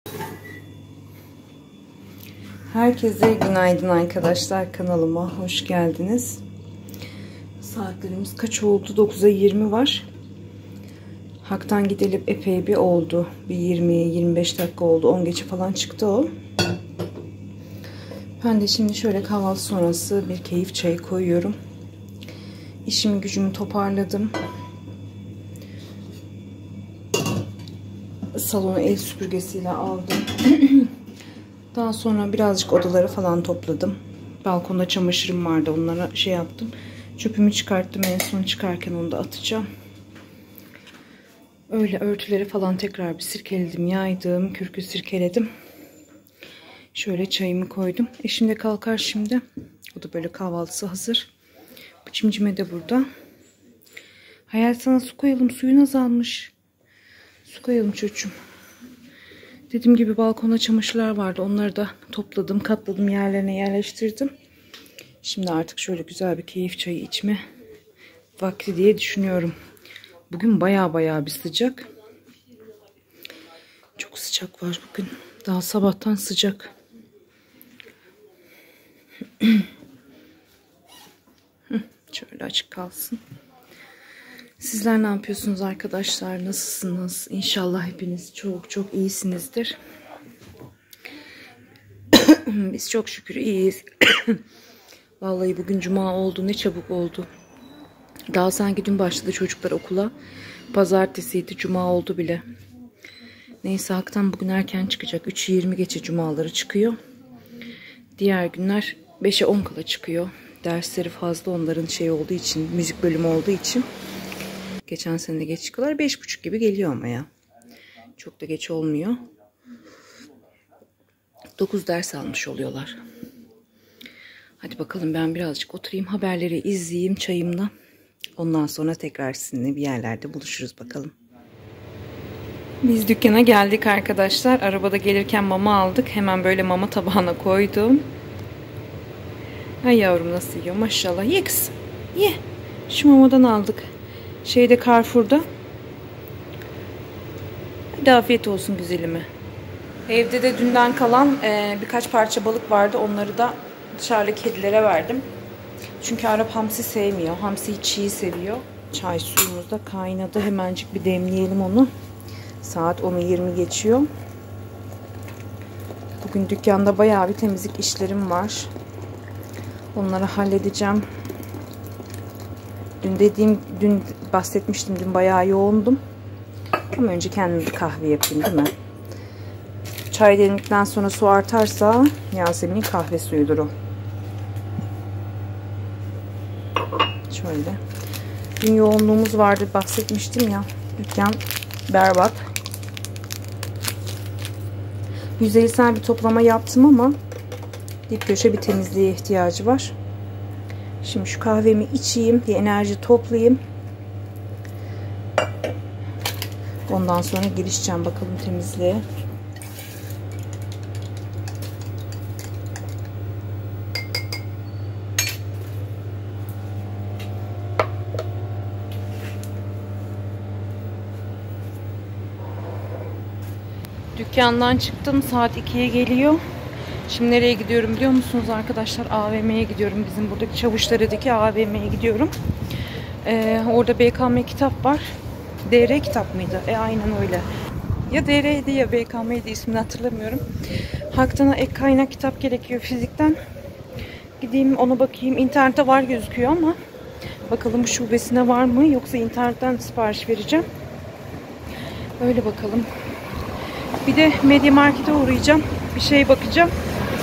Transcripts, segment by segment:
Herkese günaydın arkadaşlar, kanalıma hoş geldiniz. Saatlerimiz kaç oldu? 9'a 20 var. Hak'tan gidelim epey bir oldu. Bir 20-25 dakika oldu. 10 geçe falan çıktı o. Ben de şimdi şöyle kahvaltı sonrası bir keyif çayı koyuyorum. İşimi gücümü toparladım. Salonu el süpürgesiyle aldım. Daha sonra birazcık odaları falan topladım. Balkonda çamaşırım vardı. Onlara şey yaptım. Çöpümü çıkarttım. En son çıkarken onu da atacağım. Öyle örtüleri falan tekrar bir sirkeledim, yaydım. Kürkü sirkeledim. Şöyle çayımı koydum. Eşim de kalkar şimdi. O da böyle kahvaltısı hazır. Bu cimcime de burada. Hayal, sana su koyalım. Suyun azalmış. Su koyalım çocuğum. Dediğim gibi balkonda çamaşırlar vardı. Onları da topladım, katladım, yerlerine yerleştirdim. Şimdi artık şöyle güzel bir keyif çayı içme vakti diye düşünüyorum. Bugün baya bir sıcak. Çok sıcak var bugün. Daha sabahtan sıcak. Şöyle açık kalsın. Sizler ne yapıyorsunuz arkadaşlar? Nasılsınız? İnşallah hepiniz çok iyisinizdir. Biz çok şükür iyiyiz. Vallahi bugün cuma oldu. Ne çabuk oldu. Daha sanki dün başladı çocuklar okula. Pazartesiydi. Cuma oldu bile. Neyse, Hak'tan bugün erken çıkacak. 3:20 geçe cumaları çıkıyor. Diğer günler 5'e 10 kala çıkıyor. Dersleri fazla onların şey olduğu için, müzik bölümü olduğu için. Geçen sene de geç çıkıyorlar. 5:30 gibi geliyor ama ya. Çok da geç olmuyor. 9 ders almış oluyorlar. Hadi bakalım, ben birazcık oturayım, haberleri izleyeyim çayımla. Ondan sonra tekrar sizinle bir yerlerde buluşuruz bakalım. Biz dükkana geldik arkadaşlar. Arabada gelirken mama aldık. Hemen böyle mama tabağına koydum. Ay yavrum, nasıl yiyor maşallah. Ye kızım. Ye. Şu mamadan aldık. Şeyde, Carrefour'da. Hadi afiyet olsun güzelime. Evde de dünden kalan birkaç parça balık vardı. Onları da dışarıdaki kedilere verdim. Çünkü Arap hamsi sevmiyor. Hamsiyi çiğ seviyor. Çay suyumuz da kaynadı. Hemencik bir demleyelim onu. Saat 10'u 20 geçiyor. Bugün dükkanda bayağı bir temizlik işlerim var. Onları halledeceğim. Dün bahsetmiştim. Dün bayağı yoğundum. Ama önce kendime bir kahve yapayım, değil mi? Çay demledikten sonra su artarsa Yasemin'in kahve suyudur o. Şöyle. Dün yoğunluğumuz vardı, bahsetmiştim ya. Dükkan berbat. Yüzeysel bir toplama yaptım ama dip köşe bir temizliğe ihtiyacı var. Şimdi şu kahvemi içeyim, bir enerji toplayayım. Ondan sonra girişeceğim bakalım temizliğe. Dükkandan çıktım. Saat 2'ye geliyor. Şimdi nereye gidiyorum biliyor musunuz arkadaşlar? AVM'ye gidiyorum. Bizim buradaki Çavuşları'daki AVM'ye gidiyorum. Orada BKM kitap var. DR kitap mıydı? Aynen öyle. Ya DR'ydi ya BKM'ydi, ismini hatırlamıyorum. Hak'tan ek kaynak kitap gerekiyor fizikten. Gideyim ona bakayım. İnternette var gözüküyor ama bakalım şubesine var mı, yoksa internetten sipariş vereceğim. Öyle bakalım. Bir de Media Market'e uğrayacağım. Bir şey bakacağım.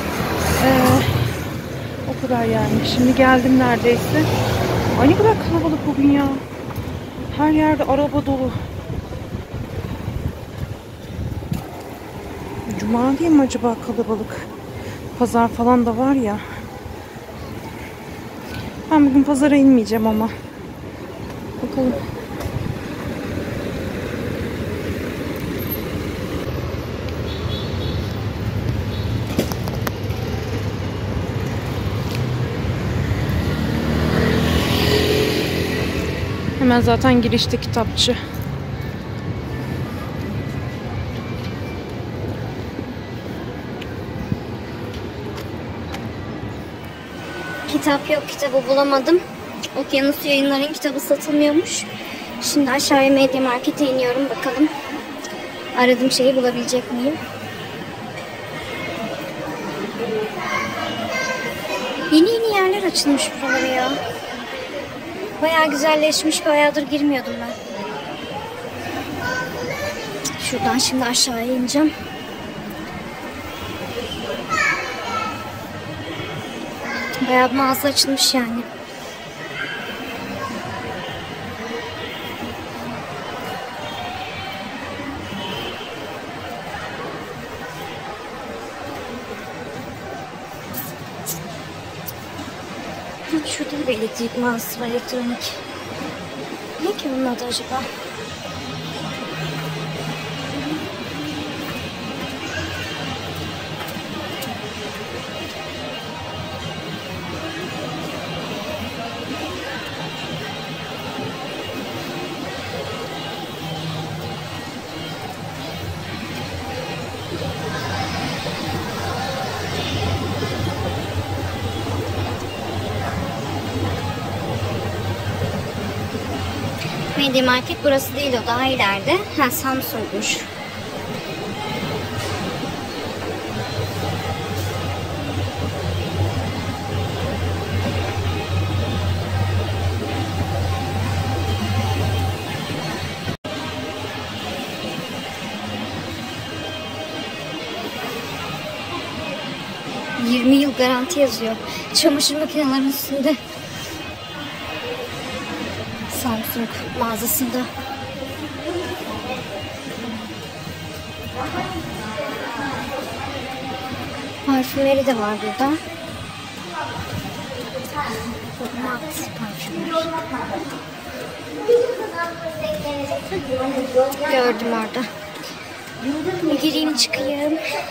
O kadar yani. Şimdi geldim neredeyse. Ay ne kadar kalabalık bugün ya. Her yerde araba dolu. Cuma değil mi acaba kalabalık? Pazar falan da var ya. Ben bugün pazara inmeyeceğim ama. Bakalım. Hemen zaten girişte kitapçı. Kitap yok, kitabı bulamadım. Okyanus Yayınları'nın kitabı satılmıyormuş. Şimdi aşağıya Media Market'e iniyorum, bakalım aradığım şeyi bulabilecek miyim? Yeni yeni yerler açılmış buralara ya. Bayağı güzelleşmiş, bayağıdır girmiyordum ben. Şuradan şimdi aşağıya ineceğim. Bayağı bir mağaza açılmış yani. Şurada bir elektrik mağazası var, elektronik. Ne ki onun adı acaba? Media Market burası değil, o daha ileride. Ha, Samsung'muş. ...20 yıl garanti yazıyor. Çamaşır makinelerinin üstünde. Samsung mağazasında. Parfümleri de var burada. Mat parfümler. Gördüm orada. Bir gireyim çıkayım.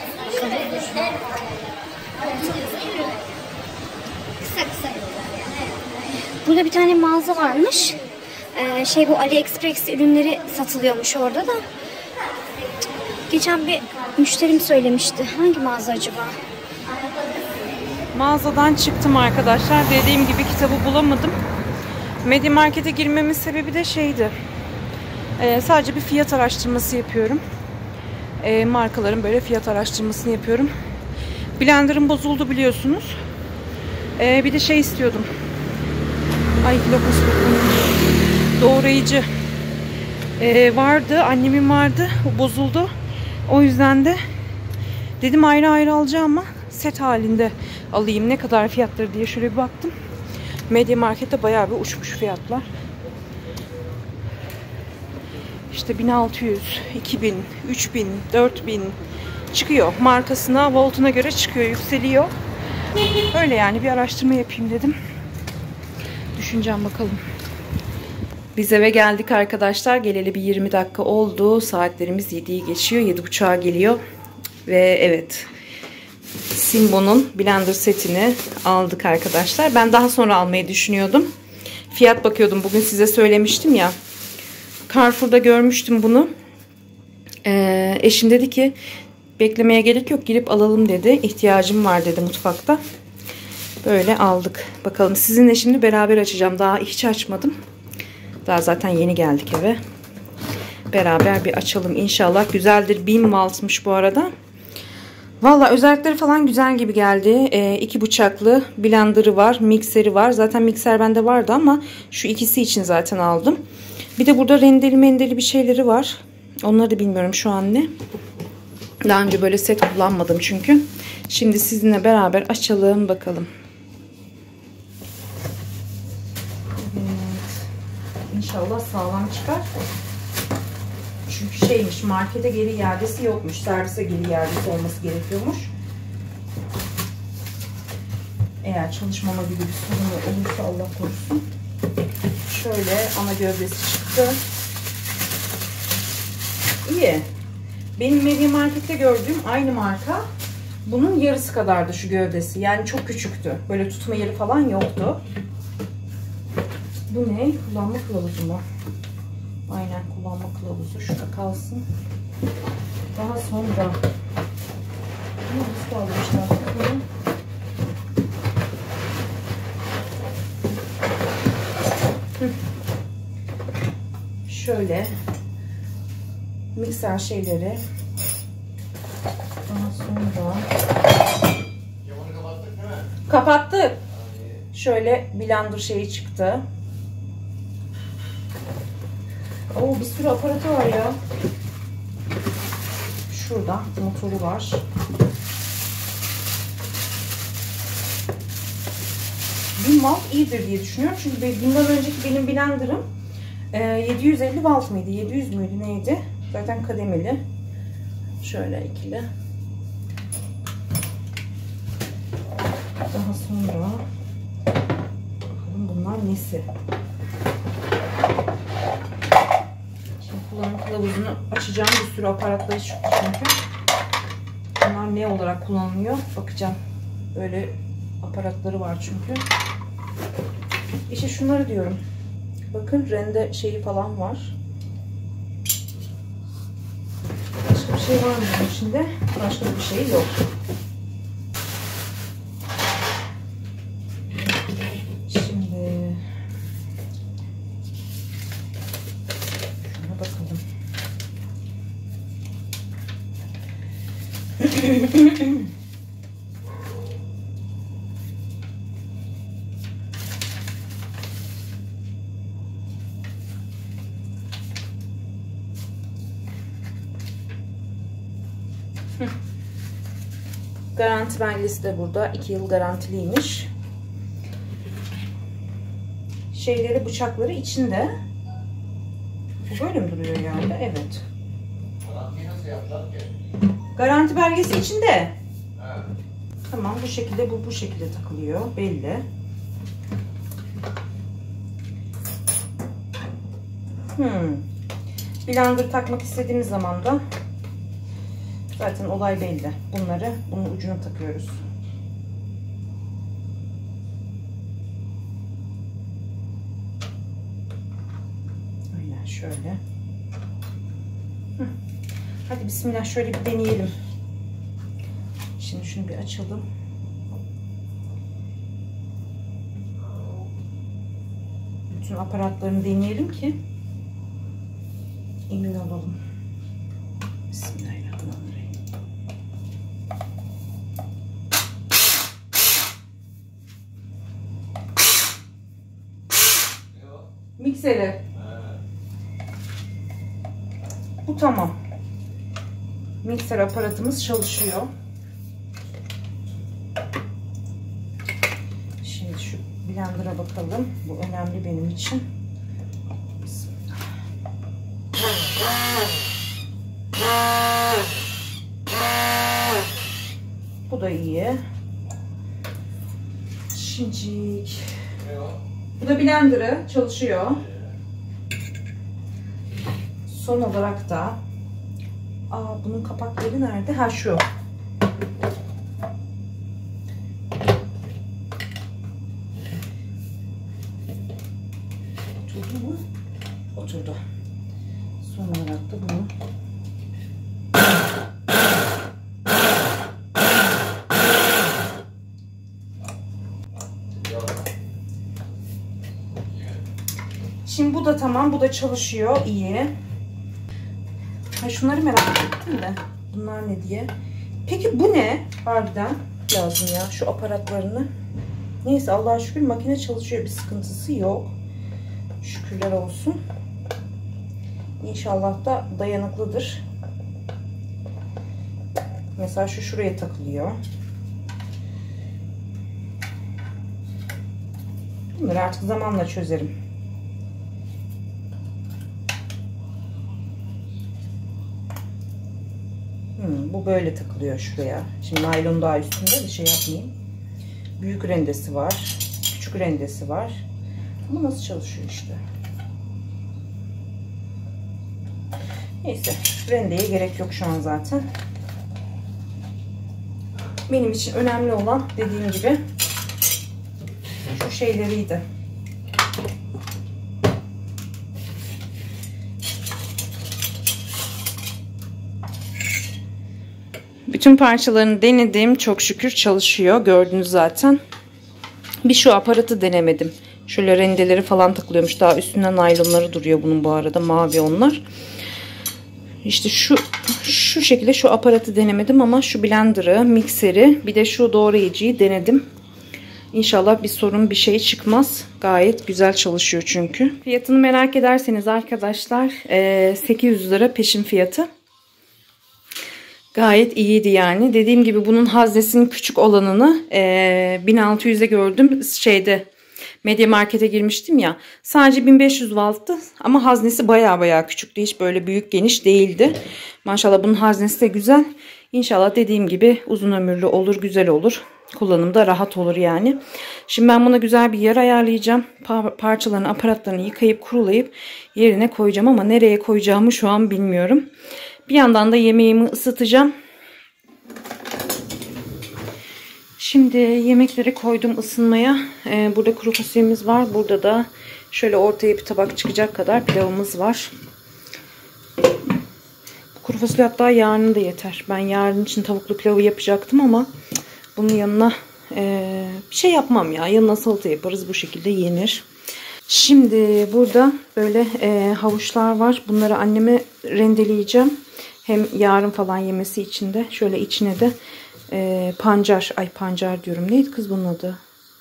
Burada bir tane mağaza varmış. Bu AliExpress ürünleri satılıyormuş orada da. Geçen bir müşterim söylemişti. Hangi mağaza acaba? Mağazadan çıktım arkadaşlar. Dediğim gibi kitabı bulamadım. Media Market'e girmemin sebebi de şeydi. Sadece bir fiyat araştırması yapıyorum. Markaların böyle fiyat araştırmasını yapıyorum. Blender'ım bozuldu biliyorsunuz. Bir de şey istiyordum. Ay lokası doğrayıcı vardı. Annemin vardı. O bozuldu. O yüzden de dedim ayrı ayrı alacağım ama set halinde alayım. Ne kadar fiyatları diye şöyle bir baktım. Media Market'te bayağı bir uçmuş fiyatlar. İşte 1600, 2000, 3000, 4000 çıkıyor. Markasına, voltuna göre çıkıyor, yükseliyor. Öyle yani bir araştırma yapayım dedim. Düşüneceğim bakalım. Biz eve geldik arkadaşlar. Geleli bir 20 dakika oldu. Saatlerimiz 7'yi geçiyor. 7.30'a geliyor. Ve evet. Simbo'nun blender setini aldık arkadaşlar. Ben daha sonra almayı düşünüyordum. Fiyat bakıyordum. Bugün size söylemiştim ya. Carrefour'da görmüştüm bunu. Eşim dedi ki beklemeye gerek yok. Girip alalım dedi. İhtiyacım var dedi mutfakta. Böyle aldık. Bakalım sizinle şimdi beraber açacağım. Daha hiç açmadım. Daha zaten yeni geldik eve. Beraber bir açalım inşallah. Güzeldir. 1000 wattmış bu arada. Valla özellikleri falan güzel gibi geldi. 2 bıçaklı blenderı var. Mikseri var. Zaten mikser bende vardı ama şu ikisi için zaten aldım. Bir de burada rendeli mendeli bir şeyleri var. Onları da bilmiyorum şu an ne. Daha önce böyle set kullanmadım çünkü. Şimdi sizinle beraber açalım bakalım. İnşallah sağlam çıkar. Çünkü şeymiş, markete geri iadesi yokmuş. Servise geri iadesi olması gerekiyormuş. Eğer çalışmama gibi bir sorun olursa Allah korusun. Şöyle ana gövdesi çıktı. İyi. Benim Media Market'te gördüğüm aynı marka. Bunun yarısı kadardı şu gövdesi. Yani çok küçüktü. Böyle tutma yeri falan yoktu. Bu ne? Kullanma kılavuzu mu? Aynen kullanma kılavuzu. Şurada kalsın. Daha sonra nasıl almışlar? şöyle mikser şeyleri. Daha sonra kapattık. Şöyle blender şeyi çıktı. Oo, bir sürü aparatı var ya. Şurada motoru var. Bir volt iyidir diye düşünüyorum. Çünkü bundan önceki benim blenderım 750 volt mıydı? 700 müydü? Neydi? Zaten kademeli. Şöyle ikili. Daha sonra bakalım bunlar nesi? Şimdi kullanım kılavuzunu açacağım. Bir sürü aparatları çıktı çünkü. Bunlar ne olarak kullanılıyor? Bakacağım. Böyle aparatları var çünkü. İşte şunları diyorum. Bakın rende şeyi falan var. Başka bir şey var mı bunun içinde? Başka bir şey yok. Şimdi şuna bakalım. Garanti belgesi de burada. 2 yıl garantiliymiş. Şeyleri, bıçakları içinde. Bu böyle mi duruyor yani? Evet. Garantiyi nasıl yaptılar ki? Garanti belgesi içinde. He. Tamam, bu şekilde, bu şekilde takılıyor. Belli. Blender takmak istediğimiz zaman da zaten olay belli. Bunun ucuna takıyoruz. Aynen şöyle. Hadi bismillah, şöyle bir deneyelim. Şimdi şunu bir açalım. Bütün aparatlarını deneyelim ki emin olalım. Bismillahirrahmanirrahim. Mikseri. Bu tamam. Mikser aparatımız çalışıyor. Şimdi şu blender'a bakalım. Bu önemli benim için. Bu da iyi. Şincik. Bu da blender'ı çalışıyor. Son olarak da bunun kapakları nerede? Ha, şu. Oturdu mu? Oturdu. Son olarak da bunu şimdi bu da tamam. Bu da çalışıyor. İyi. Şunları merak ettim de. Bunlar ne diye. Peki bu ne? Harbiden lazım ya. Şu aparatlarını. Neyse, Allah'a şükür makine çalışıyor. Bir sıkıntısı yok. Şükürler olsun. İnşallah da dayanıklıdır. Mesela şu şuraya takılıyor. Bunları artık zamanla çözerim. Bu böyle takılıyor şuraya. Şimdi naylon daha üstünde, bir şey yapmayayım. Büyük rendesi var. Küçük rendesi var. Ama nasıl çalışıyor işte. Neyse. Rendeye gerek yok şu an zaten. Benim için önemli olan, dediğim gibi, şu şeyleriydi. Bütün parçalarını denedim. Çok şükür çalışıyor. Gördünüz zaten. Bir şu aparatı denemedim. Şöyle rendeleri falan takılıyormuş. Daha üstünden naylonları duruyor bunun bu arada. Mavi onlar. İşte şu şekilde şu aparatı denemedim ama şu blender'ı, mikseri, bir de şu doğrayıcıyı denedim. İnşallah bir sorun, bir şey çıkmaz. Gayet güzel çalışıyor çünkü. Fiyatını merak ederseniz arkadaşlar 800 lira peşin fiyatı. Gayet iyiydi yani. Dediğim gibi bunun haznesinin küçük olanını 1600'e gördüm. Media Market'e girmiştim ya. Sadece 1500 watt'tı ama haznesi baya küçüktü. Hiç böyle büyük geniş değildi. Maşallah bunun haznesi de güzel. İnşallah dediğim gibi uzun ömürlü olur, güzel olur. Kullanımda rahat olur yani. Şimdi ben buna güzel bir yer ayarlayacağım. Parçalarını, aparatlarını yıkayıp kurulayıp yerine koyacağım ama nereye koyacağımı şu an bilmiyorum. Bir yandan da yemeğimi ısıtacağım. Şimdi yemekleri koydum ısınmaya. Burada kuru fasulyemiz var. Burada da şöyle ortaya bir tabak çıkacak kadar pilavımız var. Kuru fasulye hatta yarın da yeter. Ben yarın için tavuklu pilavı yapacaktım ama bunun yanına bir şey yapmam ya. Yanına salata yaparız. Bu şekilde yenir. Şimdi burada böyle havuçlar var. Bunları anneme rendeleyeceğim. Hem yarın falan yemesi için de. Şöyle içine de pancar. Ay pancar diyorum. Neydi kız bunun adı?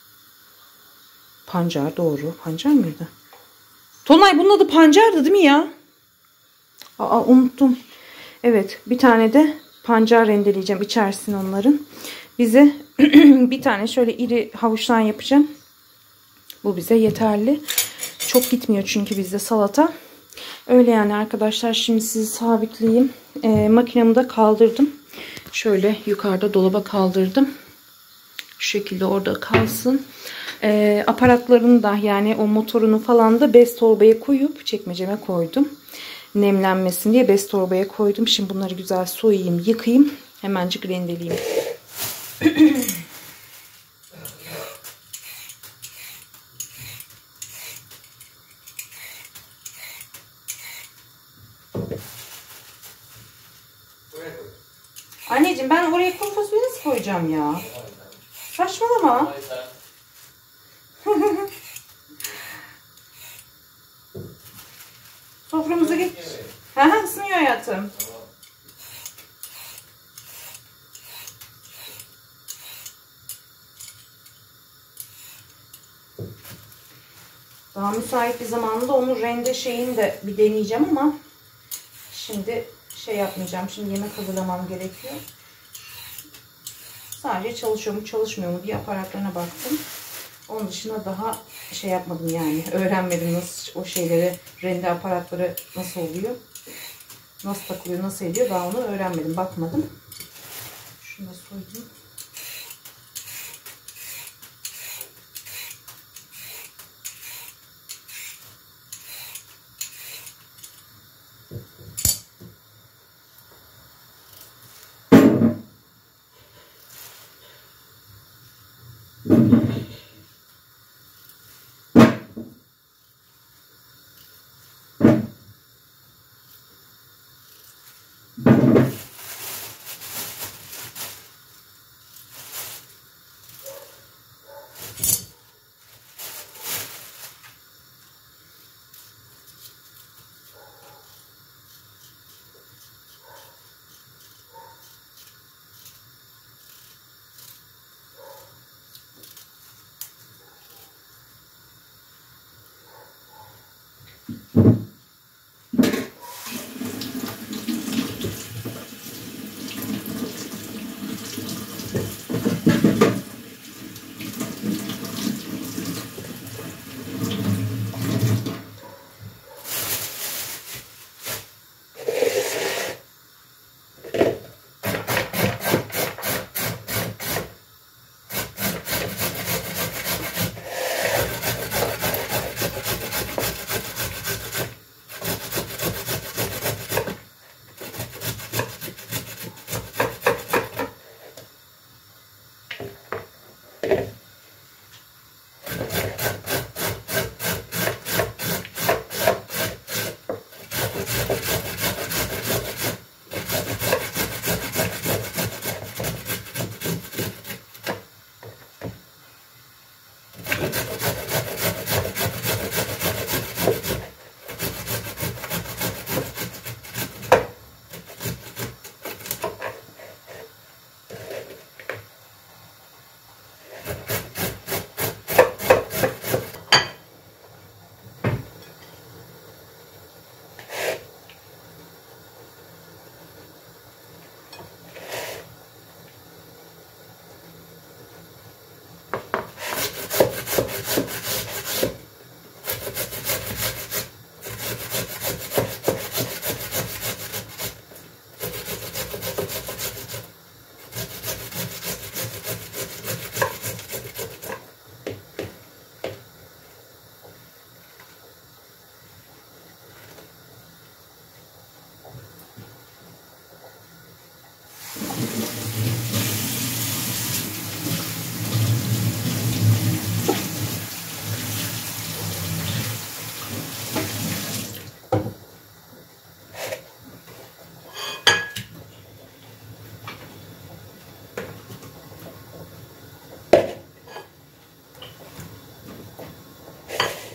Pancar doğru. Pancar mıydı? Tonay bunun adı pancardı değil mi ya? Aa unuttum. Evet bir tane de pancar rendeleyeceğim. İçerisine onların. Bize bir tane şöyle iri havuçtan yapacağım. Bu bize yeterli. Çok gitmiyor çünkü bizde salata. Öyle yani arkadaşlar. Şimdi sizi sabitleyeyim. Makinemi de kaldırdım. Şöyle yukarıda dolaba kaldırdım. Şu şekilde orada kalsın. Aparatlarını da yani o motorunu falan da bez torbaya koyup çekmeceme koydum. Nemlenmesin diye bez torbaya koydum. Şimdi bunları güzel soyayım, yıkayayım. Hemencik rendeleyeyim. Anneciğim ben oraya kuru fasulye nasıl koyacağım ya? Saçmalama. Soframıza geç. Isınıyor hayatım. Daha müsait bir zamanda onu rende şeyini de bir deneyeceğim ama şimdi şey yapmayacağım. Şimdi yemek hazırlamam gerekiyor. Sadece çalışıyor mu çalışmıyor mu diye aparatlarına baktım. Onun dışında daha şey yapmadım yani. Öğrenmedim nasıl o şeyleri, rende aparatları nasıl oluyor. Nasıl takılıyor, nasıl ediyor. Daha onu öğrenmedim. Bakmadım. Şunu da soyayım.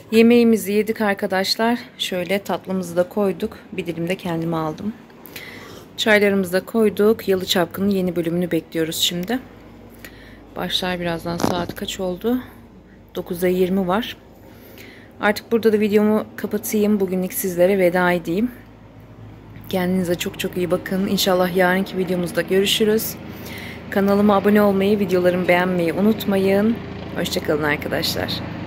Yemeğimizi yedik arkadaşlar. Şöyle tatlımızı da koyduk. Bir dilim de kendime aldım. Çaylarımızı da koyduk. Yalı Çapkın'ın yeni bölümünü bekliyoruz şimdi. Başlar birazdan. Saat kaç oldu? 9'da 20 var. Artık burada da videomu kapatayım. Bugünlük sizlere veda edeyim. Kendinize çok çok iyi bakın. İnşallah yarınki videomuzda görüşürüz. Kanalıma abone olmayı, videolarımı beğenmeyi unutmayın. Hoşça kalın arkadaşlar.